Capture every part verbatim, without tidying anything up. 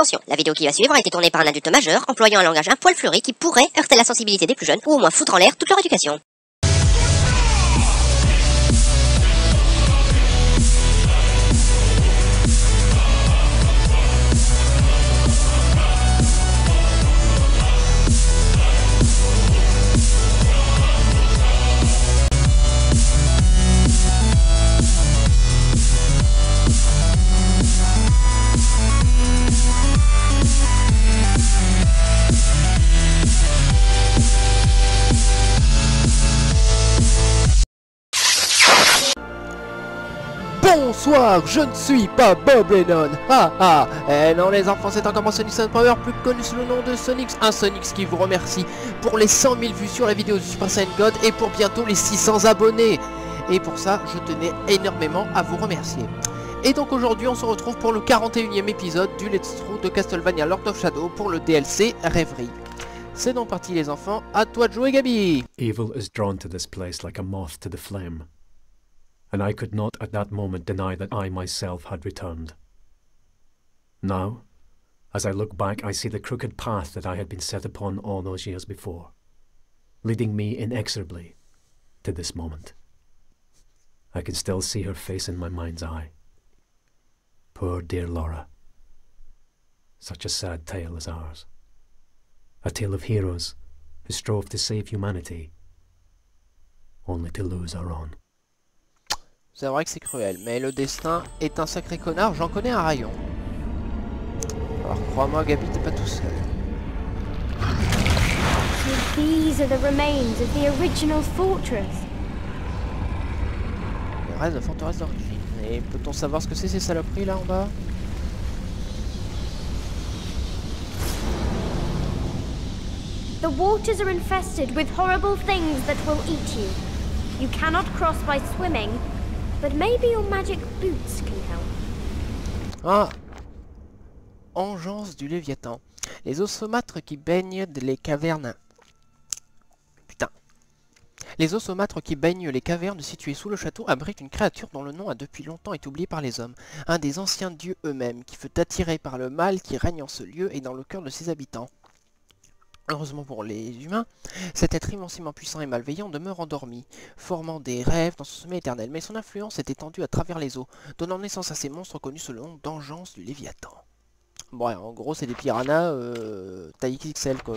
Attention, la vidéo qui va suivre a été tournée par un adulte majeur employant un langage un poil fleuri qui pourrait heurter la sensibilité des plus jeunes ou au moins foutre en l'air toute leur éducation. Bonsoir, je ne suis pas Bob Lennon. Ah ah. Eh non les enfants, c'est encore mon Sonic Sun Power, plus connu sous le nom de Sonix. Un Sonix qui vous remercie pour les cent mille vues sur la vidéo du Super Saiyan God et pour bientôt les six cents abonnés. Et pour ça, je tenais énormément à vous remercier. Et donc aujourd'hui, on se retrouve pour le quarante et unième épisode du Let's Through de Castlevania Lord of Shadow pour le D L C Rêverie. C'est donc parti les enfants, à toi de jouer Gabi. Evil is drawn to this place like a moth to the flame. And I could not at that moment deny that I myself had returned. Now, as I look back, I see the crooked path that I had been set upon all those years before, leading me inexorably to this moment. I can still see her face in my mind's eye. Poor dear Laura. Such a sad tale as ours. A tale of heroes who strove to save humanity, only to lose our own. C'est vrai que c'est cruel, mais le destin est un sacré connard, j'en connais un rayon. Alors crois-moi Gabi, t'es pas tout seul. So these are the remains of the original fortress. Les restes de la forteresse d'origine. Et peut-on savoir ce que c'est ces saloperies là en bas? The waters are infested with horrible things that will eat you. You cannot cross by swimming. But maybe your magic boots can help. Ah, engeance du Léviathan. Les osomâtres qui baignent les cavernes. Putain. Les osomâtres qui baignent les cavernes situées sous le château abritent une créature dont le nom a depuis longtemps été oublié par les hommes. Un des anciens dieux eux-mêmes qui fut attiré par le mal qui règne en ce lieu et dans le cœur de ses habitants. Heureusement pour les humains, cet être immensément puissant et malveillant demeure endormi, formant des rêves dans son sommeil éternel, mais son influence est étendue à travers les eaux, donnant naissance à ces monstres connus sous le nom d'engeance du Léviathan. Bon, ouais, en gros, c'est des piranhas euh, taille X X L, quoi.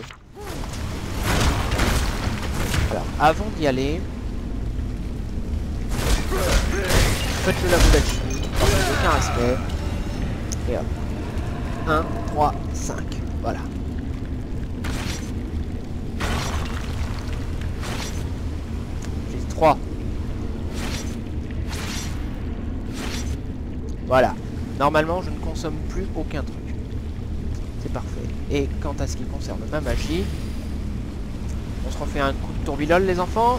Alors, avant d'y aller, faites le lavou d'alchimie, aucun respect, et hop, un, trois, cinq, voilà. trois. Voilà. Normalement, je ne consomme plus aucun truc. C'est parfait. Et quant à ce qui concerne ma magie, on se refait un coup de tourbillol, les enfants.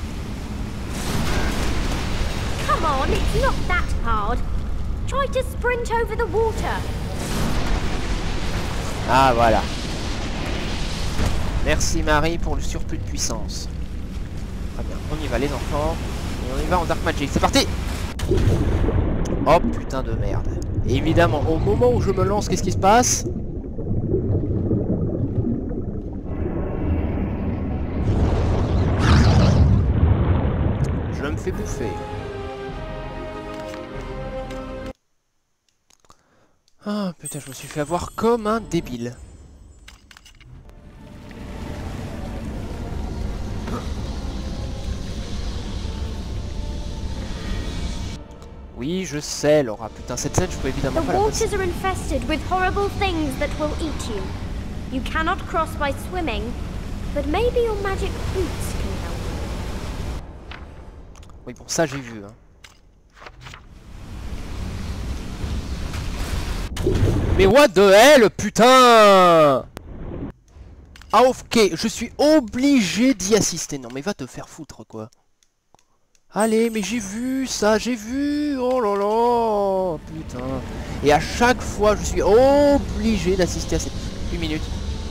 Come on, it's not that hard. Try to sprint over the water. Ah, voilà. Merci Marie pour le surplus de puissance. Très bien, on y va les enfants, et on y va en Dark Magic, c'est parti. Oh putain de merde. Et évidemment, au moment où je me lance, qu'est-ce qui se passe? Je me fais bouffer. Ah putain, je me suis fait avoir comme un débile. Oui, je sais, Laura. Putain, cette scène, je peux évidemment pas la passer. The waters are infested with horrible things that will eat you. You cannot cross by swimming, but maybe your magic boots can help. Oui, bon, ça, j'ai vu, hein. Mais what the hell, putain! Ah, ok, je suis obligé d'y assister. Non, mais va te faire foutre, quoi. Allez, mais j'ai vu ça, j'ai vu. Oh là là, putain. Et à chaque fois, je suis obligé d'assister à cette... Une minute.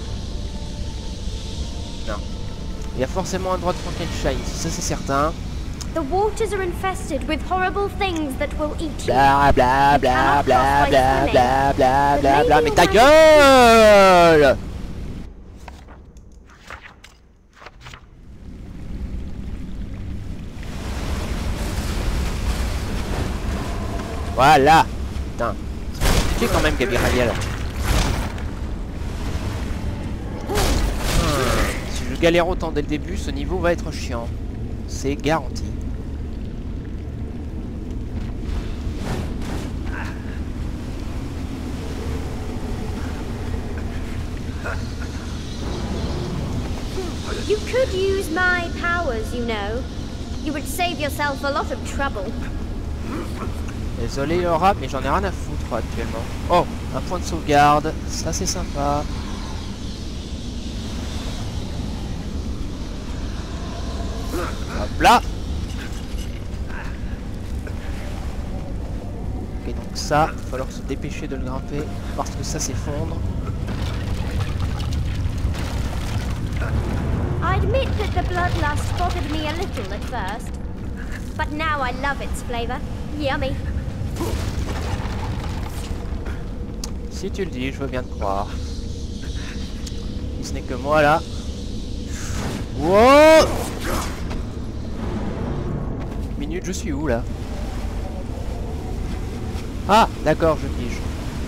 Non. Il y a forcément un droit de Frankenstein, ça c'est certain. The waters are infested with horrible things that will eat you. Bla bla You bla cannot bla cross by bla swimming, bla bla but bla bla. maybe Mais ta you'll gueule! Voilà. Putain. C'est compliqué quand même, Gabriel. Si je galère autant dès le début, ce niveau va être chiant. C'est garanti. You could use my powers, you know. You would save yourself a lot of trouble. Désolé Laura, mais j'en ai rien à foutre actuellement. Oh, un point de sauvegarde, ça c'est sympa. Hop là. Ok, donc ça, il va falloir se dépêcher de le grimper parce que ça s'effondre. I admit that the bloodlust bothered me a little at first, but now I love its flavor. Yummy. Si tu le dis, je veux bien te croire. Si ce n'est que moi là. Wow! Minute, je suis où là? Ah, d'accord, je pige.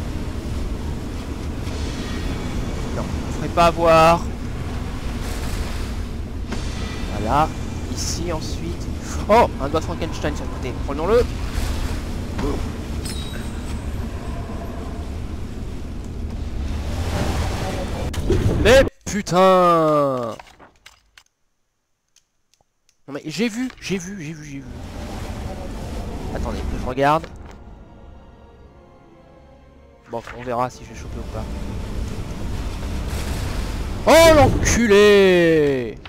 Non, je ne ferai pas avoir. Voilà. Ici ensuite. Oh, un doigt de Frankenstein sur le côté. Prenons-le. Mais putain! Non mais j'ai vu, j'ai vu, j'ai vu, j'ai vu. Attendez, que je regarde. Bon, on verra si je vais choper ou pas. Oh l'enculé!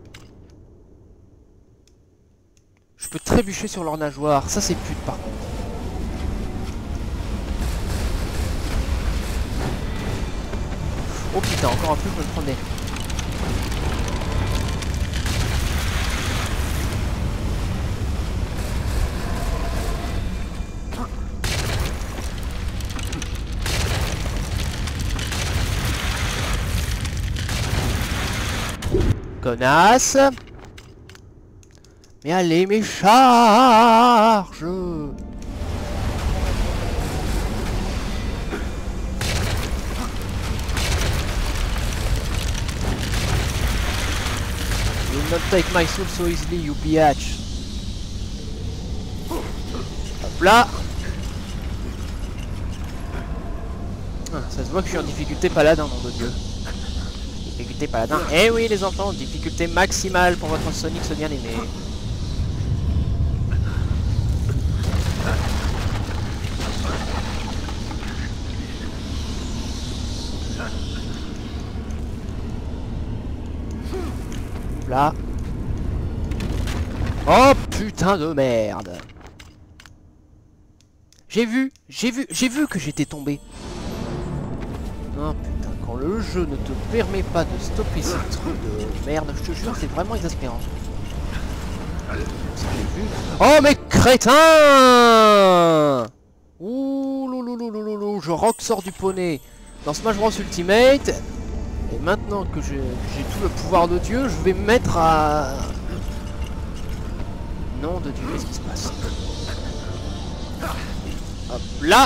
Je peux trébucher sur leur nageoire, ça c'est pute par contre. Oh putain, encore un truc, je me le prenais. Connasse. Mais allez, mes charges. You will not take my soul so easily, you biatch. Hop là. Ah, ça se voit que je suis en difficulté paladin, nom de Dieu. Difficulté paladin. Eh oui les enfants, difficulté maximale pour votre Sonic ce bien aimé. Là. Oh putain de merde. J'ai vu, j'ai vu, j'ai vu que j'étais tombé. Oh putain, quand le jeu ne te permet pas de stopper ces trucs de merde, je te jure, c'est vraiment exaspérant. J'ai vu. Oh mais crétin! Ouh louloulouloulou, je rock sort du poney dans Smash Bros Ultimate. Et maintenant que j'ai tout le pouvoir de Dieu, je vais me mettre à... Nom de Dieu, qu'est-ce qui se passe? Hop là.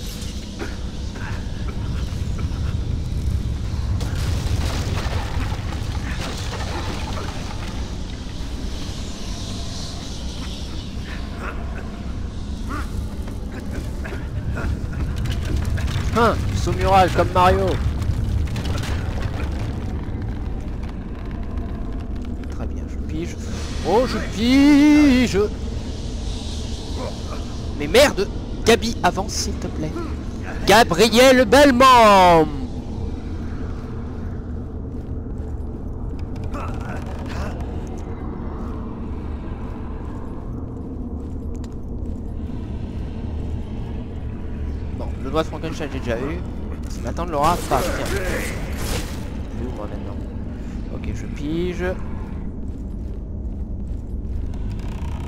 Hein, saut mural comme Mario. Très bien, je pige. Oh, je pige. Mais merde, Gabi, avance s'il te plaît. Gabriel Belmont. Bon, le doigt de Frankenstein j'ai déjà eu. C'est maintenant de Laura, pas. Tiens. Où moi maintenant? Ok, je pige.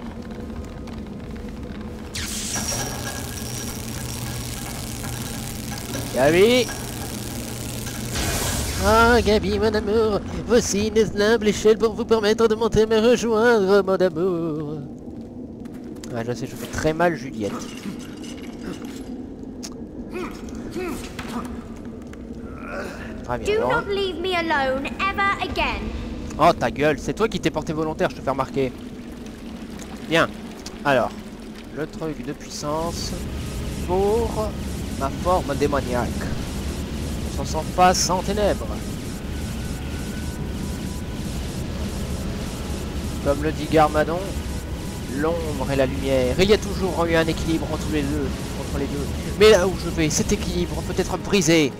Gabi. Ah, Gabi, mon amour, voici une humble échelle pour vous permettre de monter me rejoindre, mon amour. Ah, je sais, je fais très mal Juliette. Très bien, Do alors. not leave me alone ever again. Oh, ta gueule, c'est toi qui t'es porté volontaire, je te fais remarquer. Bien, alors, le truc de puissance pour ma forme démoniaque. On s'en passe sans ténèbres. Comme le dit Garmadon, l'ombre et la lumière. Il y a toujours eu un équilibre entre les deux, entre les deux. Mais là où je vais, cet équilibre peut être brisé.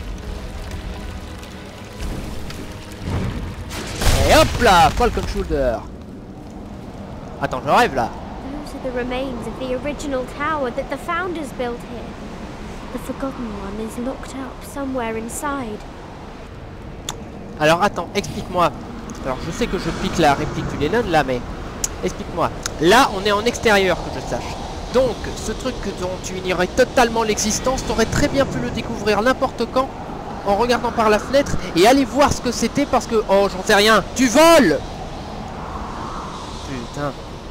Et hop là, Falcon Shoulder. Attends, je rêve là. Those are the remains of the original tower that the founders built here. The forgotten one is locked up somewhere inside. Alors attends, explique-moi. Alors je sais que je pique la réplique du Lennon là, mais explique-moi. Là, on est en extérieur, que je sache. Donc, ce truc dont tu ignorais totalement l'existence, t'aurais très bien pu le découvrir n'importe quand en regardant par la fenêtre et aller voir ce que c'était parce que... Oh, j'en sais rien. Tu voles! Putain.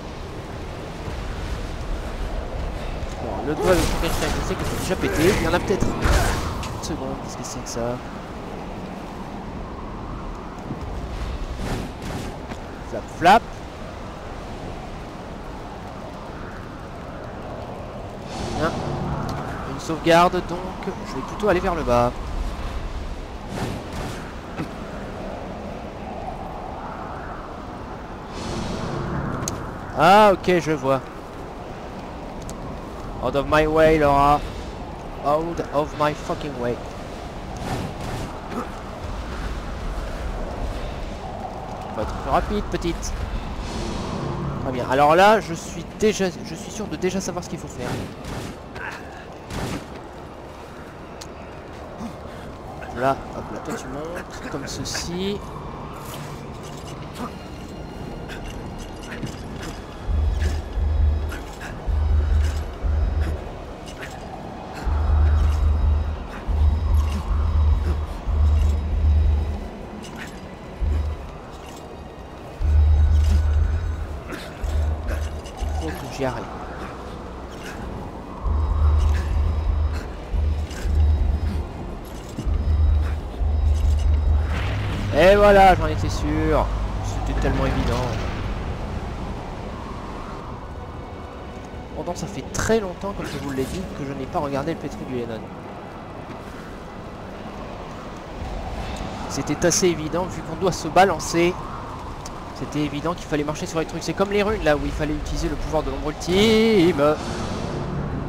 Bon, le doigt de Frankenstein, je sais que c'est déjà pété. Il y en a peut-être... Une seconde, qu'est-ce que c'est que ça? Flap, flap. Bien. Une sauvegarde, donc je vais plutôt aller vers le bas. Ah, ok, je vois. Out of my way, Laura. Out of my fucking way. Faut être plus rapide, petite. Très bien. Alors là, je suis déjà, je suis sûr de déjà savoir ce qu'il faut faire. Là, hop là, toi tu montes comme ceci. Faut que j'y arrive. Et voilà, j'en étais sûr. C'était tellement évident. Pourtant, ça fait très longtemps, comme je vous l'ai dit, que je n'ai pas regardé le pétri du Lennon. C'était assez évident, vu qu'on doit se balancer. C'était évident qu'il fallait marcher sur les trucs. C'est comme les runes, là, où il fallait utiliser le pouvoir de l'ombre ultime. Quoi ?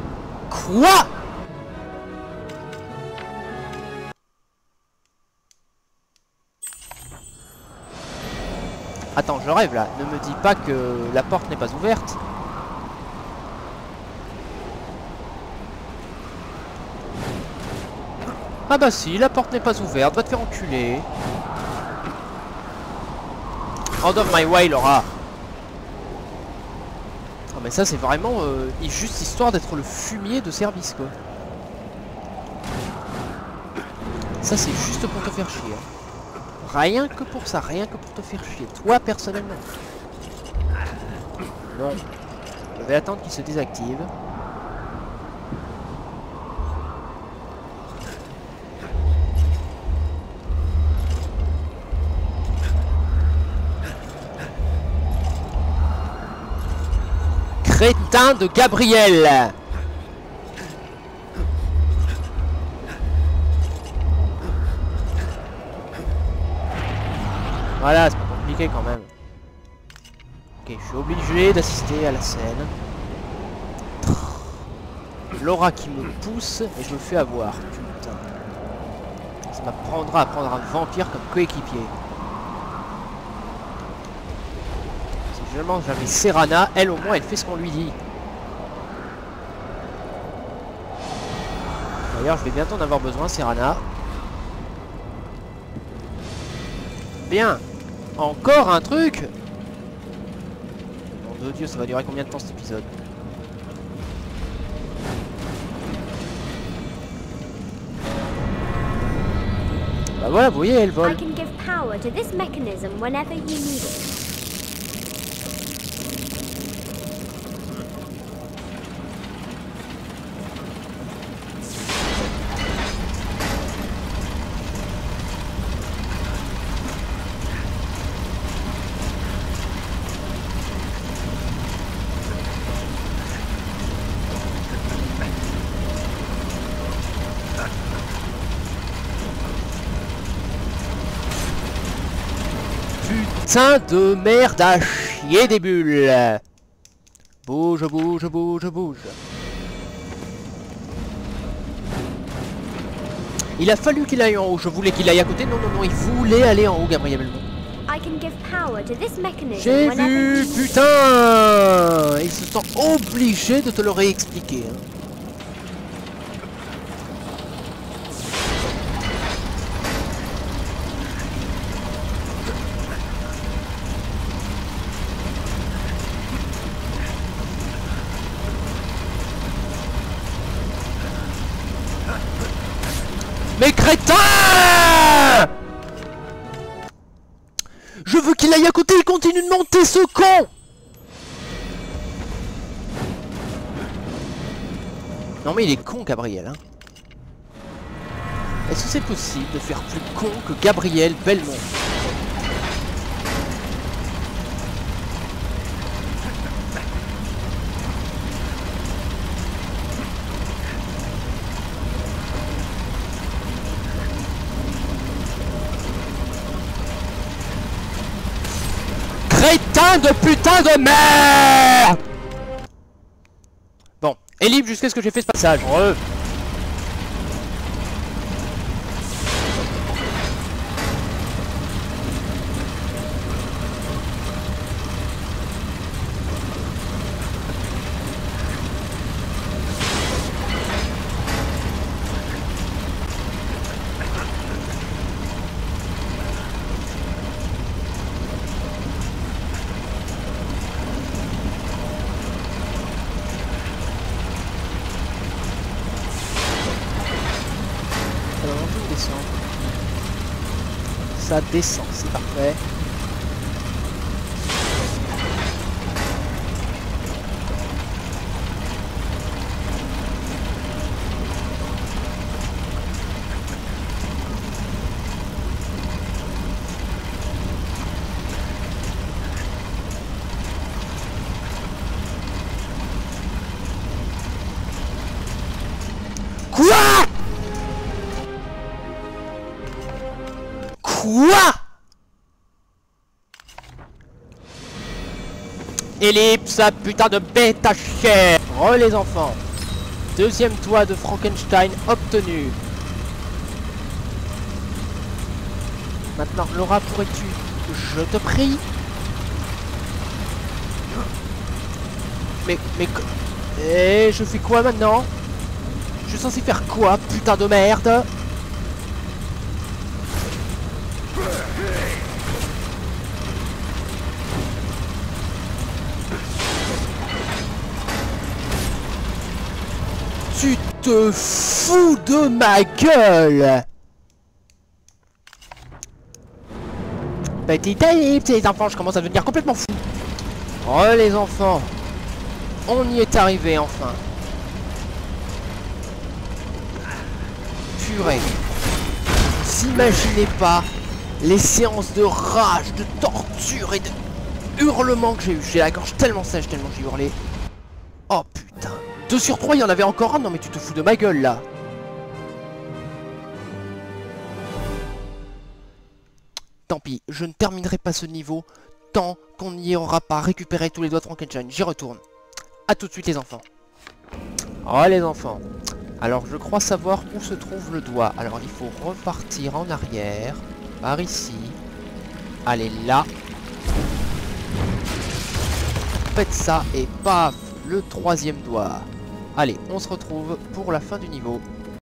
Attends, je rêve là. Ne me dis pas que la porte n'est pas ouverte. Ah bah si, la porte n'est pas ouverte. Va te faire enculer. Out of my way, Laura. Oh mais ça c'est vraiment euh, juste histoire d'être le fumier de service quoi. Ça c'est juste pour te faire chier. Rien que pour ça, rien que pour te faire chier. Toi personnellement. Non. Je vais attendre qu'il se désactive. Crétin de Gabriel. Voilà, c'est pas compliqué quand même. Ok, je suis obligé d'assister à la scène. Laura qui me pousse et je me fais avoir. Putain. Ça m'apprendra à prendre un vampire comme coéquipier. Si finalement j'avais Serana, elle au moins elle fait ce qu'on lui dit. D'ailleurs je vais bientôt en avoir besoin, Serana. Bien. Encore un truc. Nom de Dieu, ça va durer combien de temps cet épisode? Bah voilà, vous voyez, elle I vole. can give power to this mechanism whenever you need it. Putain de merde à chier des bulles. Bouge, bouge, bouge, bouge. Il a fallu qu'il aille en haut. Je voulais qu'il aille à côté. Non, non, non, il voulait aller en haut, Gabriel Belmont. I can give power to this mechanism J'ai whenever vu, you need it. putain. Il se sent obligé de te le réexpliquer. Hein. Mais crétin! Je veux qu'il aille à côté, il continue de monter ce con! Non mais il est con Gabriel hein. Est-ce que c'est possible de faire plus con que Gabriel Belmont? Crétin de putain de merde! Bon, est libre jusqu'à ce que j'ai fait ce passage. Re. Ça descend, c'est parfait. Quoi? Quoi? Ellipse, putain de bête à chier. Re les enfants. Deuxième toit de Frankenstein obtenu. Maintenant, Laura, pourrais-tu, je te prie? Mais, mais... Et je fais quoi maintenant? Je suis censé faire quoi, putain de merde? Tu te fous de ma gueule! Petit ellipse, les enfants, je commence à devenir complètement fou. Oh les enfants, on y est arrivé enfin. Purée. Vous imaginez pas les séances de rage, de torture et de hurlements que j'ai eu. J'ai la gorge tellement sèche, tellement j'ai hurlé. Oh putain. deux sur trois, il y en avait encore un. Non mais tu te fous de ma gueule là. Tant pis, je ne terminerai pas ce niveau tant qu'on n'y aura pas récupéré tous les doigts de Frankenstein. J'y retourne. A tout de suite les enfants. Oh les enfants. Alors je crois savoir où se trouve le doigt. Alors il faut repartir en arrière. Par ici. Allez là. Faites ça et paf, le troisième doigt. Allez, on se retrouve pour la fin du niveau.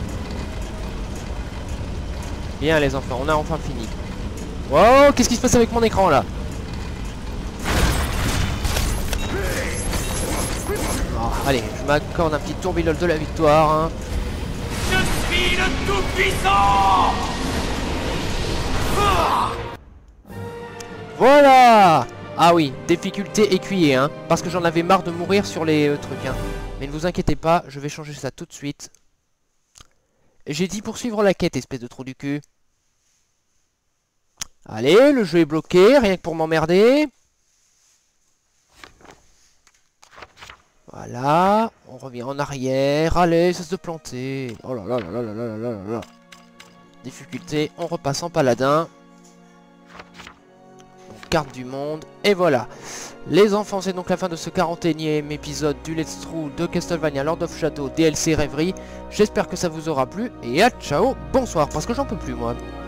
Bien les enfants, on a enfin fini. Wow, qu'est-ce qui se passe avec mon écran là? Oh, allez, je m'accorde un petit tourbillon de la victoire. Hein. Je suis le Tout-Puissant! Voilà. Ah oui, difficulté écuyer, hein. Parce que j'en avais marre de mourir sur les euh, trucs, hein. Mais ne vous inquiétez pas, je vais changer ça tout de suite. J'ai dit poursuivre la quête, espèce de trou du cul. Allez, le jeu est bloqué, rien que pour m'emmerder. Voilà, on revient en arrière. Allez, cesse de planter. Oh là là là là là là là là là. Difficulté, on repasse en paladin. Donc, carte du monde, et voilà. Les enfants, c'est donc la fin de ce quarante et unième épisode du Let's Through de Castlevania Lord of Shadow D L C Rêverie. J'espère que ça vous aura plu, et à ciao, bonsoir, parce que j'en peux plus moi.